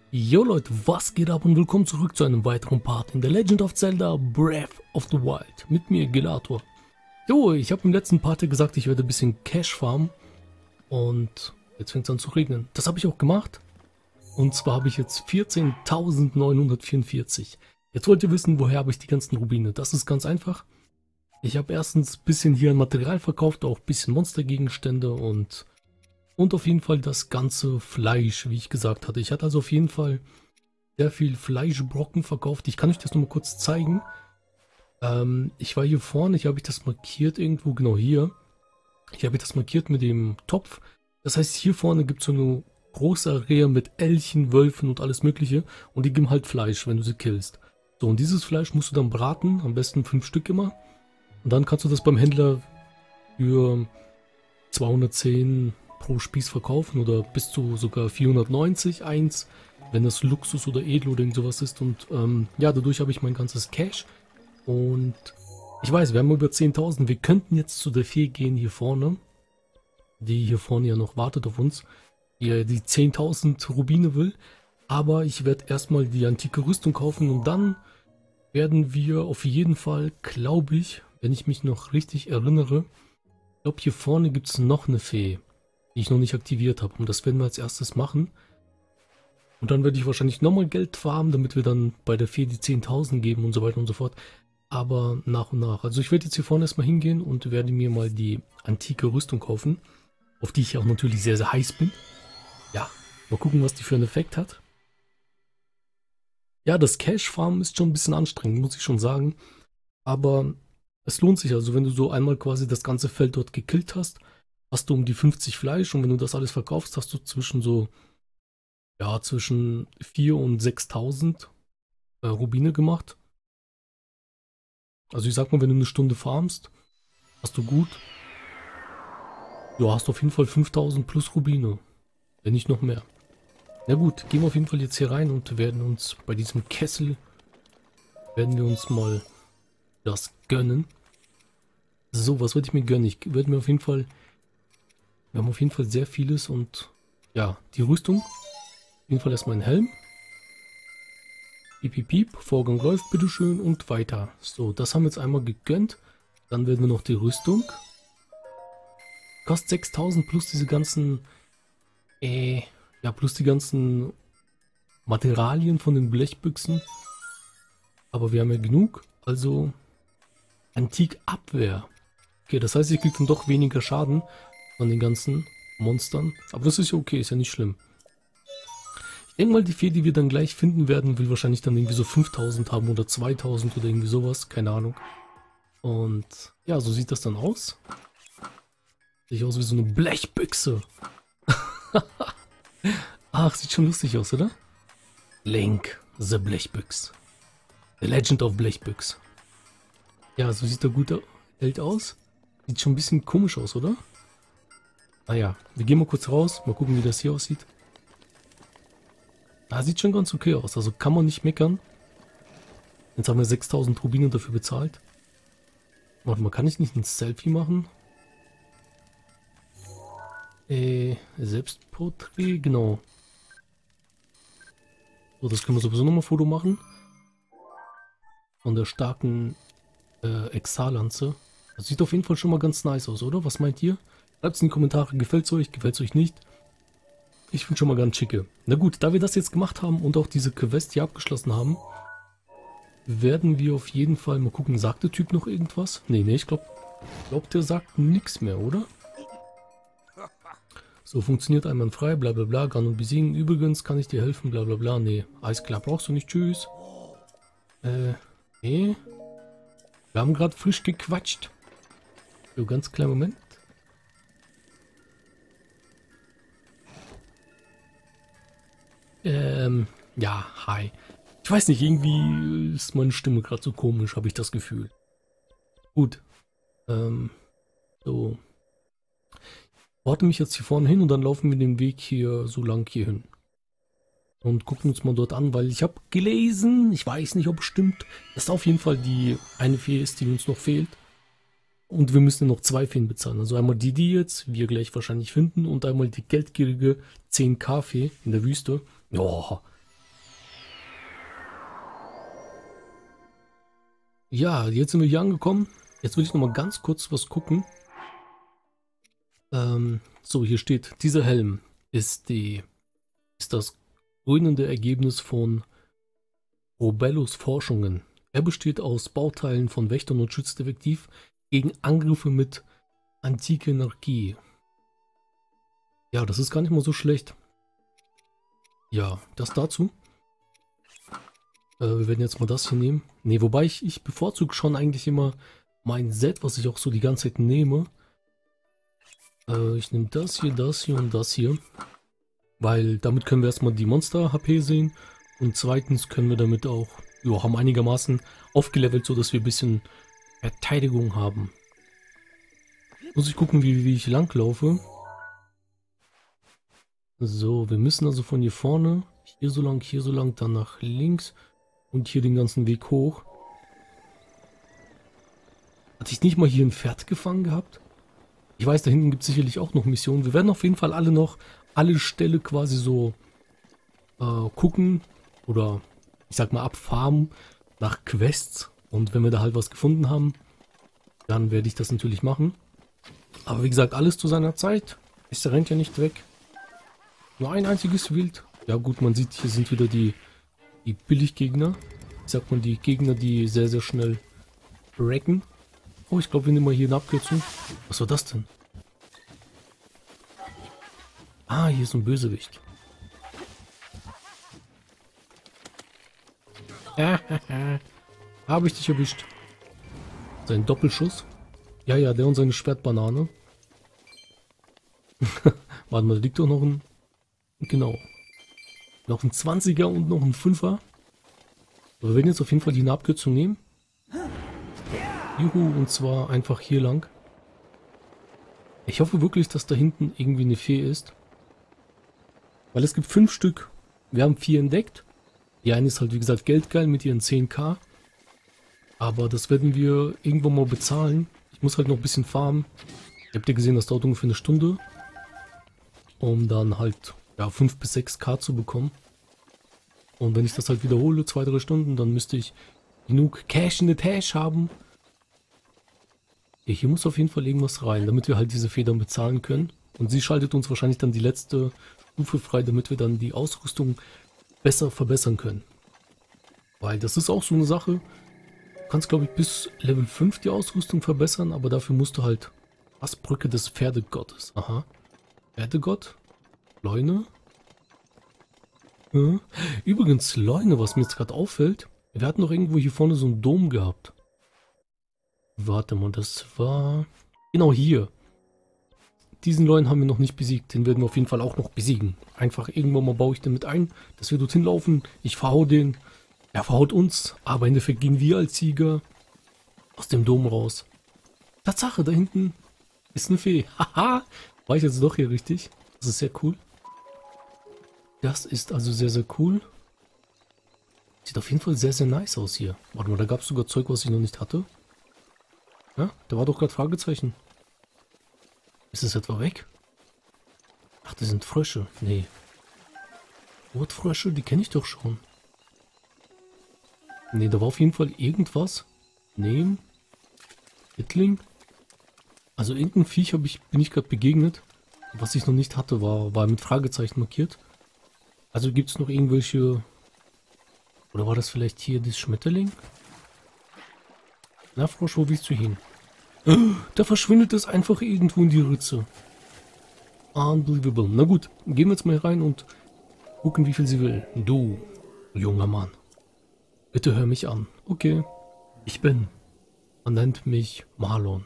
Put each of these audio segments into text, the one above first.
Jo Leute, was geht ab und willkommen zurück zu einem weiteren Part in The Legend of Zelda Breath of the Wild. Mit mir Gelator. Jo, ich habe im letzten Part ja gesagt, ich werde ein bisschen Cash farmen. Und jetzt fängt es an zu regnen. Das habe ich auch gemacht. Und zwar habe ich jetzt 14.944. Jetzt wollt ihr wissen, woher habe ich die ganzen Rubine. Das ist ganz einfach. Ich habe erstens ein bisschen hier an Material verkauft, auch ein bisschen Monstergegenstände und auf jeden Fall das ganze Fleisch, wie ich gesagt hatte. Ich hatte also auf jeden Fall sehr viel Fleischbrocken verkauft. Ich kann euch das nur mal kurz zeigen. Ich war hier vorne, hier habe ich das markiert irgendwo, genau hier. Hier habe ich das markiert mit dem Topf. Das heißt, hier vorne gibt es so eine große Area mit Elchen, Wölfen und alles mögliche. Und die geben halt Fleisch, wenn du sie killst. So, und dieses Fleisch musst du dann braten, am besten 5 Stück immer. Und dann kannst du das beim Händler für 210 pro Spieß verkaufen oder bis zu sogar 490 eins, wenn das Luxus oder Edel oder irgend sowas ist. Und ja, dadurch habe ich mein ganzes Cash. Und ich weiß, wir haben über 10.000. Wir könnten jetzt zu der Fee gehen hier vorne, die hier vorne ja noch wartet auf uns, die 10.000 Rubine will. Aber ich werde erstmal die antike Rüstung kaufen und dann werden wir auf jeden Fall, glaube ich, wenn ich mich noch richtig erinnere, ich glaube, hier vorne gibt es noch eine Fee, die ich noch nicht aktiviert habe. Und das werden wir als erstes machen. Und dann werde ich wahrscheinlich nochmal Geld farmen, damit wir dann bei der Fee die 10.000 geben und so weiter und so fort. Aber nach und nach. Also ich werde jetzt hier vorne erstmal hingehen und werde mir mal die antike Rüstung kaufen. Auf die ich auch natürlich sehr, sehr heiß bin. Ja, mal gucken, was die für einen Effekt hat. Ja, das Cash-Farmen ist schon ein bisschen anstrengend, muss ich schon sagen. Aber es lohnt sich also, wenn du so einmal quasi das ganze Feld dort gekillt hast, hast du um die 50 Fleisch und wenn du das alles verkaufst, hast du zwischen so, ja, zwischen 4.000 und 6.000 Rubine gemacht. Also ich sag mal, wenn du eine Stunde farmst, hast du gut, ja, hast auf jeden Fall 5.000 plus Rubine, wenn nicht noch mehr. Na gut, gehen wir auf jeden Fall jetzt hier rein und werden uns bei diesem Kessel, werden wir uns mal das gönnen. So, was würde ich mir gönnen? Ich würde mir auf jeden Fall, wir haben auf jeden Fall sehr vieles und ja, die Rüstung. Auf jeden Fall erstmal ein Helm. Piep, piep, piep, Vorgang läuft, bitteschön und weiter. So, das haben wir jetzt einmal gegönnt. Dann werden wir noch die Rüstung. Kostet 6.000 plus diese ganzen, ja, plus die ganzen Materialien von den Blechbüchsen. Aber wir haben ja genug, also Antik-Abwehr. Okay, das heißt, ich kriege dann doch weniger Schaden von den ganzen Monstern. Aber das ist ja okay, ist ja nicht schlimm. Ich denke mal, die Fee, die wir dann gleich finden werden, will wahrscheinlich dann irgendwie so 5.000 haben oder 2.000 oder irgendwie sowas. Keine Ahnung. Und ja, so sieht das dann aus. Sieht aus wie so eine Blechbüchse. Ach, sieht schon lustig aus, oder? Link, the Blechbüchse. The Legend of Blechbüchse. Ja, so sieht der gute Held aus. Sieht schon ein bisschen komisch aus, oder? Naja, wir gehen mal kurz raus, mal gucken, wie das hier aussieht. Ah, sieht schon ganz okay aus, also kann man nicht meckern. Jetzt haben wir 6.000 Rubine dafür bezahlt. Warte mal, kann ich nicht ein Selfie machen? Selbstporträt, genau. So, das können wir sowieso nochmal Foto machen. Von der starken Exallanze. Das sieht auf jeden Fall schon mal ganz nice aus, oder? Was meint ihr? Schreibt es in die Kommentare, gefällt es euch nicht? Ich finde schon mal ganz schicke. Na gut, da wir das jetzt gemacht haben und auch diese Quest hier abgeschlossen haben, werden wir auf jeden Fall mal gucken, sagt der Typ noch irgendwas? Nee, ich glaube, der sagt nichts mehr, oder? So, funktioniert einwandfrei, bla bla bla, Ganon besiegen. Übrigens kann ich dir helfen, bla bla bla. Nee, alles klar, brauchst du nicht, tschüss. Nee. Wir haben gerade frisch gequatscht. So, ganz kleinen Moment. Ja, hi. Ich weiß nicht, irgendwie ist meine Stimme gerade so komisch, habe ich das Gefühl. Gut. So. Warte mich jetzt hier vorne hin und dann laufen wir den Weg hier so lang hier hin. Und gucken uns mal dort an, weil ich habe gelesen, ich weiß nicht, ob es stimmt, dass auf jeden Fall die eine Fee ist, die uns noch fehlt. Und wir müssen noch 2 Feen bezahlen. Also einmal die jetzt wir gleich wahrscheinlich finden und einmal die geldgierige 10k Fee in der Wüste. Oh, Ja, jetzt sind wir hier angekommen. Jetzt will ich noch mal ganz kurz was gucken. So, hier steht, dieser Helm ist das krönende Ergebnis von Robellos Forschungen. Er besteht aus Bauteilen von Wächtern und schützt effektiv gegen Angriffe mit antiker Energie. Ja, das ist gar nicht mal so schlecht. Ja, das dazu. Wir werden jetzt mal das hier nehmen. Ne, wobei ich bevorzuge schon eigentlich immer mein Set, was ich auch so die ganze Zeit nehme. Ich nehme das hier und das hier. Weil damit können wir erstmal die Monster-HP sehen. Und zweitens können wir damit auch, ja, haben einigermaßen aufgelevelt, so dass wir ein bisschen Verteidigung haben. Muss ich gucken, wie ich lang laufe. So, wir müssen also von hier vorne, hier so lang, dann nach links und hier den ganzen Weg hoch. Hatte ich nicht mal hier ein Pferd gefangen gehabt? Ich weiß, da hinten gibt es sicherlich auch noch Missionen. Wir werden auf jeden Fall alle Ställe quasi so gucken oder ich sag mal abfarmen nach Quests. Und wenn wir da halt was gefunden haben, dann werde ich das natürlich machen. Aber wie gesagt, alles zu seiner Zeit. Der rennt ja nicht weg. Nur ein einziges Wild. Ja gut, man sieht, hier sind wieder die Billiggegner. Ich sag mal, die Gegner, die sehr, sehr schnell wrecken. Oh, ich glaube, wir nehmen mal hier eine Abkürzung. Was war das denn? Ah, hier ist ein Bösewicht. Habe ich dich erwischt. Sein Doppelschuss. Ja, ja, der und seine Schwertbanane. Warte mal, da liegt doch noch ein... Genau. Noch ein 20er und noch ein 5er. Wir werden jetzt auf jeden Fall die Abkürzung nehmen. Juhu, und zwar einfach hier lang. Ich hoffe wirklich, dass da hinten irgendwie eine Fee ist. Weil es gibt 5 Stück. Wir haben 4 entdeckt. Die eine ist halt wie gesagt geldgeil mit ihren 10k. Aber das werden wir irgendwann mal bezahlen. Ich muss halt noch ein bisschen farmen. Ihr habt ja gesehen, das dauert ungefähr eine Stunde. Um dann halt ja 5 bis 6k zu bekommen. Und wenn ich das halt wiederhole, 2-3 Stunden, dann müsste ich genug Cash in the Tash haben. Ja, hier muss auf jeden Fall irgendwas rein, damit wir halt diese Federn bezahlen können. Und sie schaltet uns wahrscheinlich dann die letzte Stufe frei, damit wir dann die Ausrüstung besser verbessern können. Weil das ist auch so eine Sache. Du kannst, glaube ich, bis Level 5 die Ausrüstung verbessern, aber dafür musst du halt... Was? Brücke des Pferdegottes. Aha. Pferdegott? Leune? Ja. Übrigens, Leune, was mir jetzt gerade auffällt. Wir hatten doch irgendwo hier vorne so einen Dom gehabt. Warte mal, das war... Genau hier. Diesen Leuen haben wir noch nicht besiegt. Den werden wir auf jeden Fall auch noch besiegen. Einfach irgendwann mal baue ich den mit ein, dass wir dorthin laufen. Ich verhau den. Er verhaut uns. Aber im Endeffekt gehen wir als Sieger aus dem Dom raus. Tatsache, da hinten ist eine Fee. Haha. War ich jetzt doch hier richtig? Das ist sehr cool. Das ist also sehr, sehr cool. Sieht auf jeden Fall sehr, sehr nice aus hier. Warte mal, da gab es sogar Zeug, was ich noch nicht hatte. Ja, da war doch gerade Fragezeichen. Ist es etwa weg? Ach, das sind Frösche. Nee. Rotfrösche, die kenne ich doch schon. Nee, da war auf jeden Fall irgendwas. Nehmen. Hittling. Also irgendein Viech bin ich gerade begegnet. Was ich noch nicht hatte, war mit Fragezeichen markiert. Also gibt es noch irgendwelche... Oder war das vielleicht hier das Schmetterling? Na, Frosch, wo willst du hin? Da verschwindet es einfach irgendwo in die Ritze. Unbelievable. Na gut, gehen wir jetzt mal rein und gucken, wie viel sie will. Du, junger Mann. Bitte hör mich an. Okay. Man nennt mich Marlon.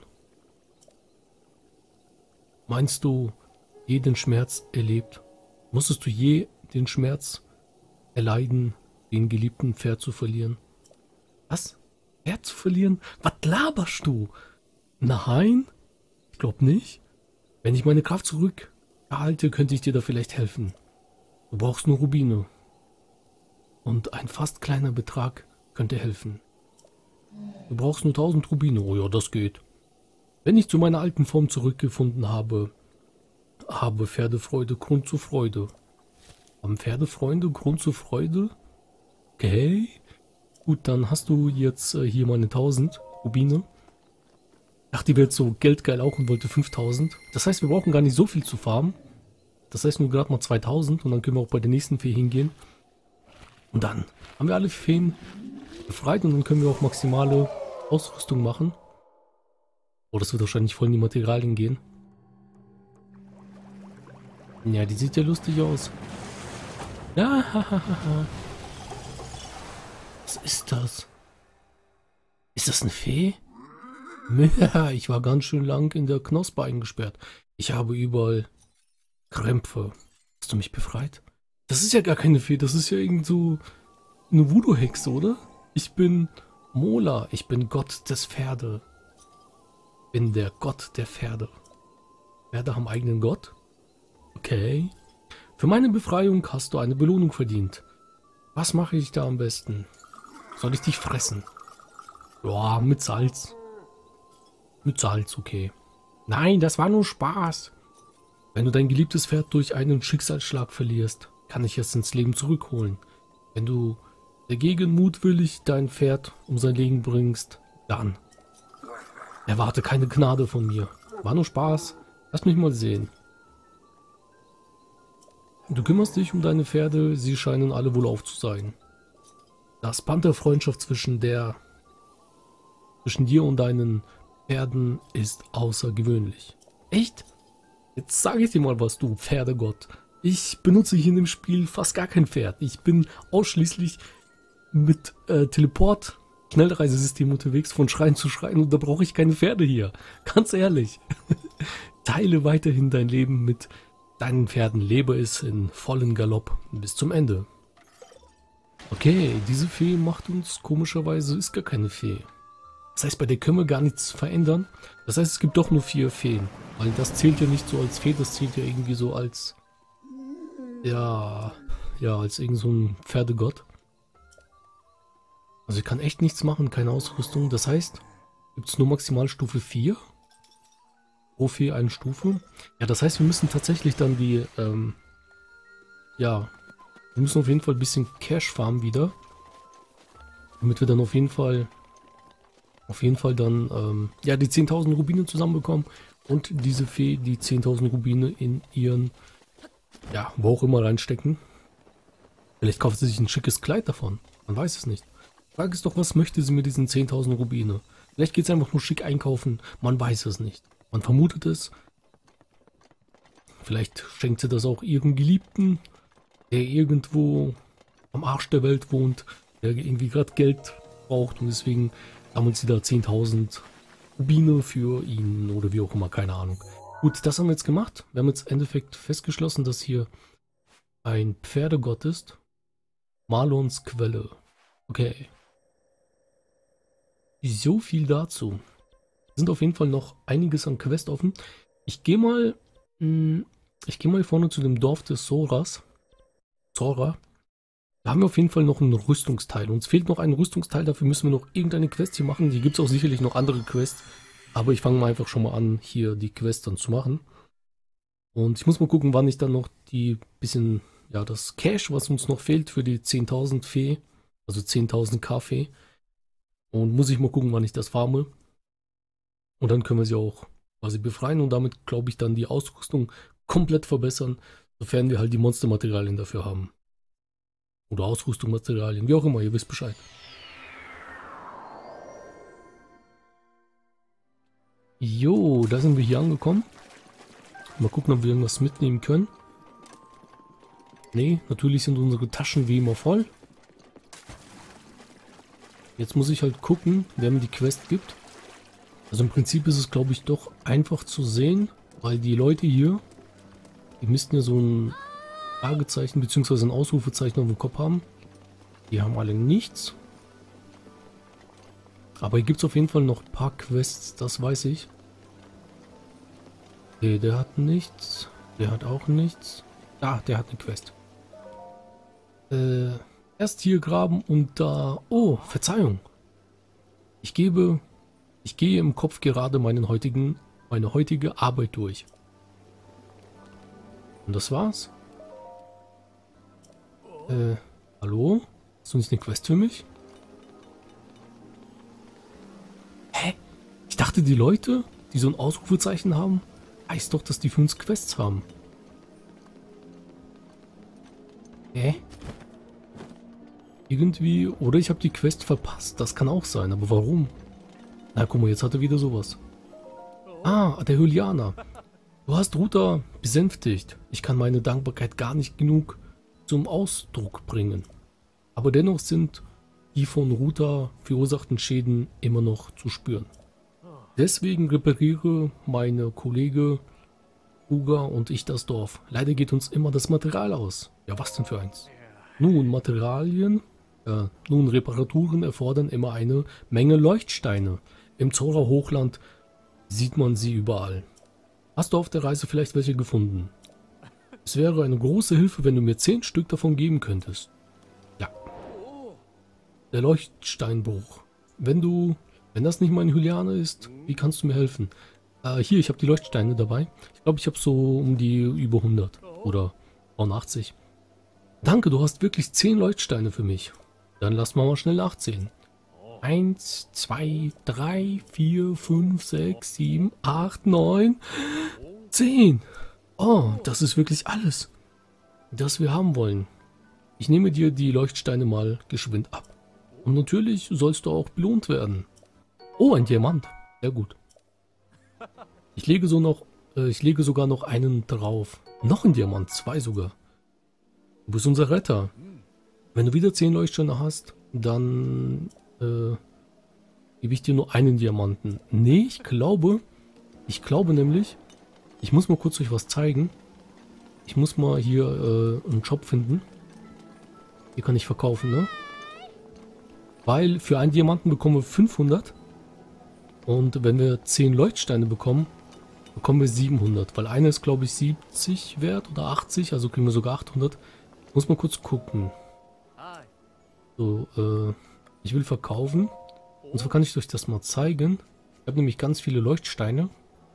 Meinst du, je den Schmerz erlebt? Musstest du je den Schmerz erleiden, den geliebten Pferd zu verlieren? Was? Pferd zu verlieren? Was laberst du? Nein, ich glaube nicht. Wenn ich meine Kraft zurück erhalte, könnte ich dir da vielleicht helfen. Du brauchst nur Rubine. Und ein fast kleiner Betrag könnte helfen. Du brauchst nur 1000 Rubine. Oh ja, das geht. Wenn ich zu meiner alten Form zurückgefunden habe, habe Pferdefreude Grund zur Freude. Haben Pferdefreunde Grund zur Freude? Okay. Gut, dann hast du jetzt hier meine 1000 Rubine. Ach, die wird so geldgeil auch und wollte 5000. Das heißt, wir brauchen gar nicht so viel zu farmen. Das heißt nur gerade mal 2000 und dann können wir auch bei der nächsten Fee hingehen. Und dann haben wir alle Feen befreit und dann können wir auch maximale Ausrüstung machen. Oh, das wird wahrscheinlich voll in die Materialien gehen. Ja, die sieht ja lustig aus. Ja, hahaha. Was ist das? Ist das eine Fee? Ja, ich war ganz schön lang in der Knospe eingesperrt. Ich habe überall Krämpfe. Hast du mich befreit? Das ist ja gar keine Fee, das ist ja irgend so eine Voodoo-Hexe, oder? Ich bin Mola, ich bin Gott des Pferde. Bin der Gott der Pferde. Pferde haben eigenen Gott? Okay. Für meine Befreiung hast du eine Belohnung verdient. Was mache ich da am besten? Soll ich dich fressen? Ja, mit Salz. Mit Salz, okay. Nein, das war nur Spaß. Wenn du dein geliebtes Pferd durch einen Schicksalsschlag verlierst, kann ich es ins Leben zurückholen. Wenn du dagegen mutwillig dein Pferd um sein Leben bringst, dann erwarte keine Gnade von mir. War nur Spaß. Lass mich mal sehen. Du kümmerst dich um deine Pferde, sie scheinen alle wohlauf zu sein. Das Band der Freundschaft zwischen dir und deinen Pferden ist außergewöhnlich. Echt? Jetzt sage ich dir mal was, du Pferdegott. Ich benutze hier in dem Spiel fast gar kein Pferd. Ich bin ausschließlich mit Teleport-Schnellreisesystem unterwegs, von Schrein zu Schrein, und da brauche ich keine Pferde hier. Ganz ehrlich. Teile weiterhin dein Leben mit deinen Pferden. Lebe es in vollen Galopp bis zum Ende. Okay, diese Fee macht uns komischerweise, ist gar keine Fee. Das heißt, bei der können wir gar nichts verändern. Das heißt, es gibt doch nur 4 Feen. Weil das zählt ja nicht so als Fee, das zählt ja irgendwie so als... Ja, als irgend so ein Pferdegott. Also ich kann echt nichts machen, keine Ausrüstung. Das heißt, gibt es nur maximal Stufe 4? Pro Fee eine Stufe. Ja, das heißt, wir müssen tatsächlich dann die... wir müssen auf jeden Fall ein bisschen Cash farmen wieder. Damit wir dann auf jeden Fall dann, die 10.000 Rubine zusammenbekommen und diese Fee die 10.000 Rubine in ihren, wo auch immer reinstecken. Vielleicht kauft sie sich ein schickes Kleid davon. Man weiß es nicht. Frag es doch, was möchte sie mit diesen 10.000 Rubine? Vielleicht geht es einfach nur schick einkaufen. Man weiß es nicht. Man vermutet es. Vielleicht schenkt sie das auch ihrem Geliebten, der irgendwo am Arsch der Welt wohnt, der irgendwie gerade Geld braucht und deswegen sammelt sie da 10.000 Rubine für ihn oder wie auch immer, keine Ahnung. Gut, das haben wir jetzt gemacht. Wir haben jetzt im Endeffekt festgeschlossen, dass hier ein Pferdegott ist. Marlons Quelle. Okay. So viel dazu. Sind auf jeden Fall noch einiges an Quest offen. Ich gehe mal vorne zu dem Dorf des Zora. Da haben wir auf jeden Fall noch ein Rüstungsteil. Uns fehlt noch ein Rüstungsteil, dafür müssen wir noch irgendeine Quest hier machen. Hier gibt es auch sicherlich noch andere Quests. Aber ich fange mal einfach schon mal an, hier die Quest dann zu machen. Und ich muss mal gucken, wann ich dann noch die bisschen, das Cash, was uns noch fehlt für die 10.000 Fee, also 10.000 K-Fee. Und muss ich mal gucken, wann ich das farme. Und dann können wir sie auch quasi befreien und damit, glaube ich, dann die Ausrüstung komplett verbessern, sofern wir halt die Monstermaterialien dafür haben. Oder Ausrüstungsmaterialien, wie auch immer, ihr wisst Bescheid. Jo, da sind wir hier angekommen. Mal gucken, ob wir irgendwas mitnehmen können. Nee, natürlich sind unsere Taschen wie immer voll. Jetzt muss ich halt gucken, wer mir die Quest gibt. Also im Prinzip ist es, glaube ich, doch einfach zu sehen, weil die Leute hier, die müssten ja so ein Fragezeichen bzw. ein Ausrufezeichen auf dem Kopf haben. Die haben alle nichts. Aber hier gibt es auf jeden Fall noch ein paar Quests, das weiß ich. Okay, der hat nichts. Der hat auch nichts. Ah, der hat eine Quest. Erst hier graben und da... Oh, Verzeihung. Ich gehe im Kopf gerade meine heutige Arbeit durch. Und das war's. Hallo? Hast du nicht eine Quest für mich? dachte, die Leute, die so ein Ausrufezeichen haben, heißt doch, dass die für uns Quests haben. Irgendwie, oder ich habe die Quest verpasst. Das kann auch sein, aber warum? Na, guck mal, jetzt hat er wieder sowas. Ah, der Hylianer. Du hast Ruta besänftigt. Ich kann meine Dankbarkeit gar nicht genug zum Ausdruck bringen. Aber dennoch sind die von Ruta verursachten Schäden immer noch zu spüren. Deswegen repariere meine Kollege Uga und ich das Dorf. Leider geht uns immer das Material aus. Ja, was denn für eins? Nun, Reparaturen erfordern immer eine Menge Leuchtsteine. Im Zora Hochland sieht man sie überall. Hast du auf der Reise vielleicht welche gefunden? Es wäre eine große Hilfe, wenn du mir 10 Stück davon geben könntest. Ja. Der Leuchtsteinbruch. Wenn das nicht mein Hylianer ist, wie kannst du mir helfen? Hier, ich habe die Leuchtsteine dabei. Ich glaube, ich habe so um die über 100 oder 80. Danke, du hast wirklich 10 Leuchtsteine für mich. Dann lass mal schnell nachzählen. 1, 2, 3, 4, 5, 6, 7, 8, 9, 10. Oh, das ist wirklich alles, das wir haben wollen. Ich nehme dir die Leuchtsteine mal geschwind ab. Und natürlich sollst du auch belohnt werden. Oh, ein Diamant. Sehr gut. Ich lege sogar noch einen drauf. Noch ein Diamant, 2 sogar. Du bist unser Retter. Wenn du wieder 10 Leuchtsteine hast, dann gebe ich dir nur einen Diamanten. Nee, ich glaube nämlich, ich muss mal kurz euch was zeigen. Ich muss mal hier einen Job finden. Hier kann ich verkaufen, ne? Weil für einen Diamanten bekommen wir 500. Und wenn wir 10 Leuchtsteine bekommen, bekommen wir 700. Weil einer ist, glaube ich, 70 wert oder 80. Also kriegen wir sogar 800. Muss mal kurz gucken. So, ich will verkaufen. Und zwar kann ich euch das mal zeigen. Ich habe nämlich ganz viele Leuchtsteine.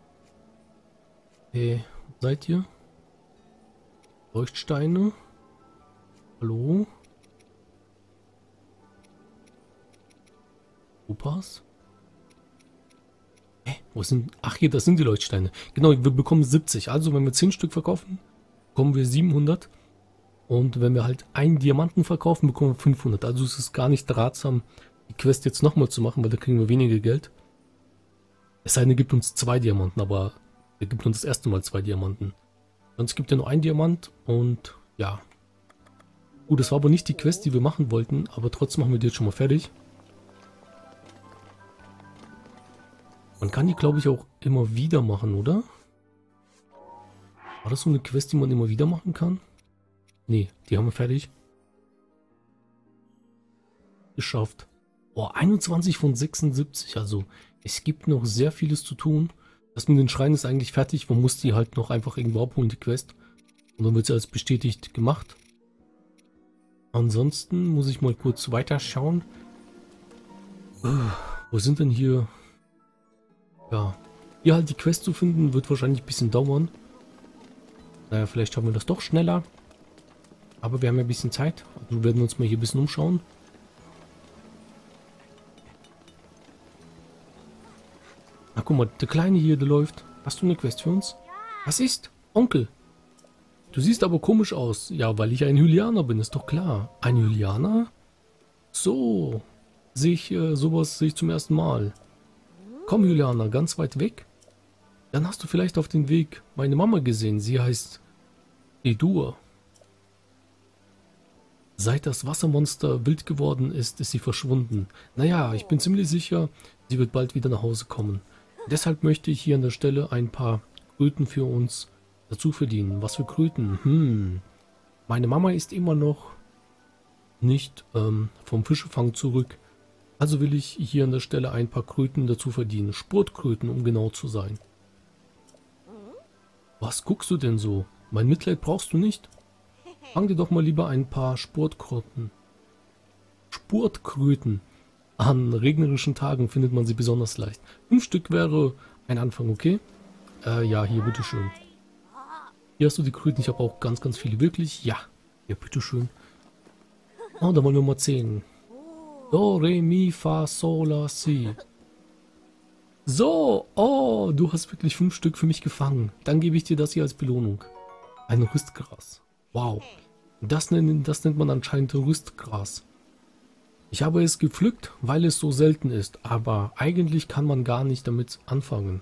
Hey, seid ihr? Leuchtsteine? Hallo? Opas? Wo sind... Ach hier, das sind die Leuchtsteine. Genau, wir bekommen 70. Also wenn wir 10 Stück verkaufen, bekommen wir 700. Und wenn wir halt einen Diamanten verkaufen, bekommen wir 500. Also es ist gar nicht ratsam, die Quest jetzt nochmal zu machen, weil da kriegen wir weniger Geld. Es sei denn, er gibt uns 2 Diamanten, aber er gibt uns das erste Mal 2 Diamanten. Sonst gibt er nur einen Diamant und ja. Gut, das war aber nicht die Quest, die wir machen wollten, aber trotzdem machen wir die jetzt schon mal fertig. Man kann die, glaube ich, auch immer wieder machen, oder? War das so eine Quest, die man immer wieder machen kann? Nee, die haben wir fertig. Geschafft. Oh, 21 von 76. Also, es gibt noch sehr vieles zu tun. Das mit den Schreinen ist eigentlich fertig. Man muss die halt noch einfach irgendwo abholen, die Quest. Und dann wird sie als bestätigt gemacht. Ansonsten muss ich mal kurz weiterschauen. Wo sind denn hier... Ja, hier halt die Quest zu finden, wird wahrscheinlich ein bisschen dauern. Naja, vielleicht schaffen wir das doch schneller. Aber wir haben ja ein bisschen Zeit. Also werden wir uns mal hier ein bisschen umschauen. Na guck mal, der Kleine hier, der läuft. Hast du eine Quest für uns? Was ist? Onkel. Du siehst aber komisch aus. Ja, weil ich ein Hylianer bin, ist doch klar. Ein Hylianer? So. Sowas sehe ich zum ersten Mal. Komm, Hylianer, ganz weit weg. Dann hast du vielleicht auf dem Weg meine Mama gesehen. Sie heißt Edur. Seit das Wassermonster wild geworden ist, ist sie verschwunden. Naja, ich bin ziemlich sicher, sie wird bald wieder nach Hause kommen. Deshalb möchte ich hier an der Stelle ein paar Kröten für uns dazu verdienen. Was für Kröten? Meine Mama ist immer noch nicht vom Fischefang zurück. Also will ich hier an der Stelle ein paar Kröten dazu verdienen. Spurtkröten, um genau zu sein. Was guckst du denn so? Mein Mitleid brauchst du nicht? Fang dir doch mal lieber ein paar Spurtkröten An regnerischen Tagen findet man sie besonders leicht. 5 Stück wäre ein Anfang, okay? Ja, hier, bitteschön. Hier hast du die Kröten. Ich habe auch ganz, ganz viele. Wirklich? Ja. Ja, bitteschön. Oh, da wollen wir mal 10. Do, Re, Mi, Fa, Sol, La, Si. So, oh, du hast wirklich 5 Stück für mich gefangen. Dann gebe ich dir das hier als Belohnung. Ein Rüstgras. Wow. Das nennt man anscheinend Rüstgras. Ich habe es gepflückt, weil es so selten ist, aber eigentlich kann man gar nicht damit anfangen.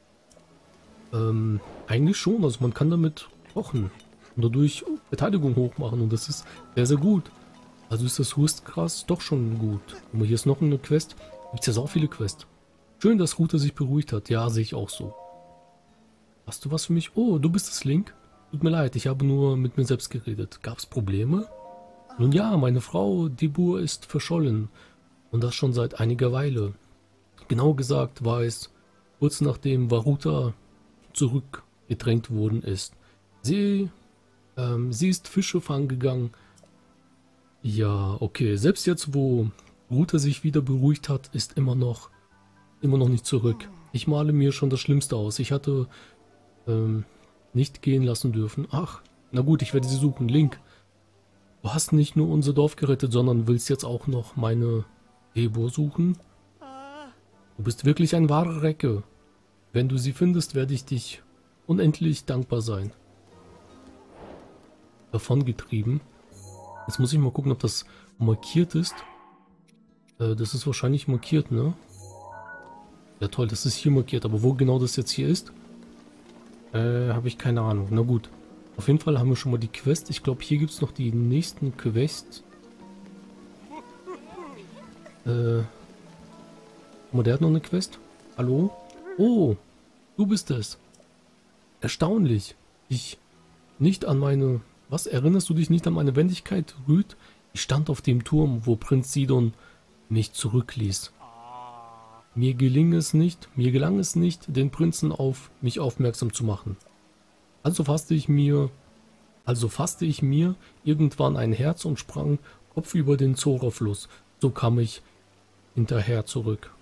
Eigentlich schon, also man kann damit kochen und dadurch Beteiligung hochmachen und das ist sehr, sehr gut. Also ist das Rüstgras doch schon gut. Und hier ist noch eine Quest. Gibt es ja so viele Quests. Schön, dass Router sich beruhigt hat. Ja, sehe ich auch so. Hast du was für mich? Oh, du bist das Link? Tut mir leid, ich habe nur mit mir selbst geredet. Gab es Probleme? Nun ja, meine Frau Debur ist verschollen. Und das schon seit einiger Weile. Genau gesagt war es kurz nachdem Varuta zurückgedrängt worden ist. Sie ist Fische fangen gegangen. Ja, okay. Selbst jetzt, wo Varuta sich wieder beruhigt hat, ist immer noch nicht zurück. Ich male mir schon das Schlimmste aus. Ich hatte nicht gehen lassen dürfen. Ach, na gut, ich werde sie suchen. Link, du hast nicht nur unser Dorf gerettet, sondern willst jetzt auch noch meine Debur suchen? Du bist wirklich ein wahrer Recke. Wenn du sie findest, werde ich dich unendlich dankbar sein. Davongetrieben. Jetzt muss ich mal gucken, ob das markiert ist. Das ist wahrscheinlich markiert, ne? Ja toll, das ist hier markiert, aber wo genau das jetzt hier ist, habe ich keine Ahnung. Na gut. Auf jeden Fall haben wir schon mal die Quest. Ich glaube, hier gibt es noch die nächsten Quests. Guck mal, der hat noch eine Quest. Hallo? Oh, du bist es. Erstaunlich. Was, erinnerst du dich nicht an meine Wendigkeit, Rüd? Ich stand auf dem Turm, wo Prinz Sidon mich zurückließ. Mir gelang es nicht, den Prinzen auf mich aufmerksam zu machen. Also fasste ich mir irgendwann ein Herz und sprang kopfüber den Zora-Fluss. So kam ich hierher zurück.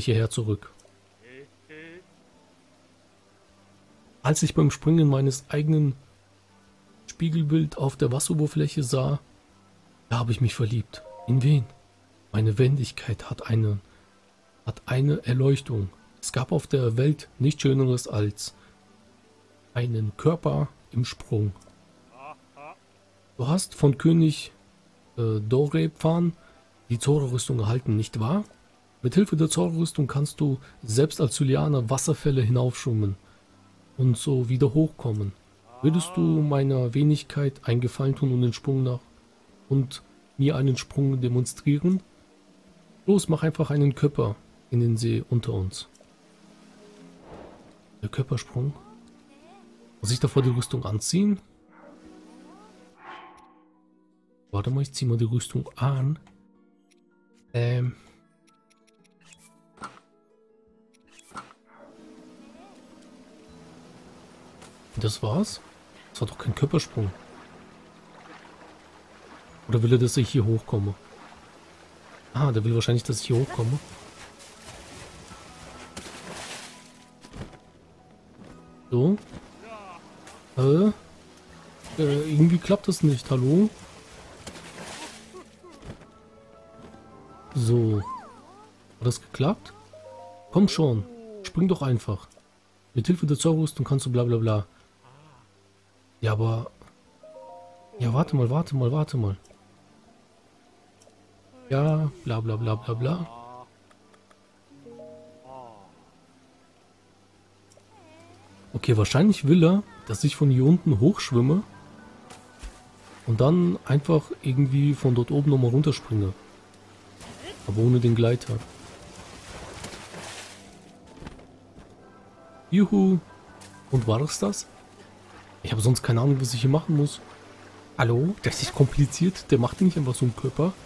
Als ich beim Springen meines eigenen Spiegelbild auf der Wasseroberfläche sah, da habe ich mich verliebt. In wen? Meine Wendigkeit hat eine Erleuchtung. Es gab auf der Welt nichts Schöneres als einen Körper im Sprung. Du hast von König Dorephan die Zora-Rüstung erhalten, nicht wahr? Mit Hilfe der Zora-Rüstung kannst du selbst als Julianer Wasserfälle hinaufschwimmen und so wieder hochkommen. Würdest du meiner Wenigkeit einen Gefallen tun und mir einen Sprung demonstrieren? Los, mach einfach einen Körper in den See unter uns. Der Körpersprung. Muss ich davor die Rüstung anziehen? Warte mal, ich ziehe mal die Rüstung an. Das war's? Das war doch kein Körpersprung. Oder will er, dass ich hier hochkomme? Ah, der will wahrscheinlich, dass ich hier hochkomme. So. Irgendwie klappt das nicht. Hallo? So. Hat das geklappt? Komm schon. Spring doch einfach. Mit Hilfe der Zauberrüstung kannst du bla bla bla. Ja, aber... Ja, warte mal. Ja, bla bla bla bla bla. Okay, wahrscheinlich will er, dass ich von hier unten hochschwimme und dann einfach irgendwie von dort oben nochmal runterspringe. Aber ohne den Gleiter. Juhu. Und war es das? Ich habe sonst keine Ahnung, was ich hier machen muss. Hallo? Das ist kompliziert. Der macht nicht einfach so einen Körper.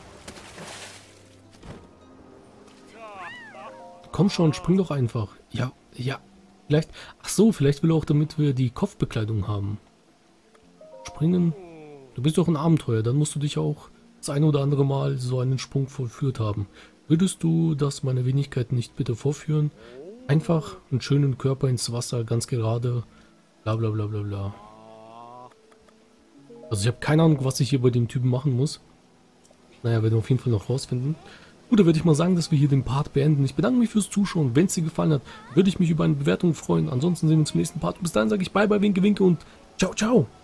Komm schon, spring doch einfach. Ja. Vielleicht... Ach so, vielleicht will er auch, damit wir die Kopfbekleidung haben. Springen. Du bist doch ein Abenteuer. Dann musst du dich auch das eine oder andere Mal so einen Sprung vollführt haben. Würdest du das meiner Wenigkeit nicht bitte vorführen? Einfach einen schönen Körper ins Wasser, ganz gerade. Bla bla bla bla bla. Also ich habe keine Ahnung, was ich hier bei dem Typen machen muss. Naja, werden wir auf jeden Fall noch rausfinden. Gut, dann würde ich mal sagen, dass wir hier den Part beenden. Ich bedanke mich fürs Zuschauen. Wenn es dir gefallen hat, würde ich mich über eine Bewertung freuen. Ansonsten sehen wir uns im nächsten Part. Bis dahin sage ich Bye, bye, winke, winke und ciao, ciao.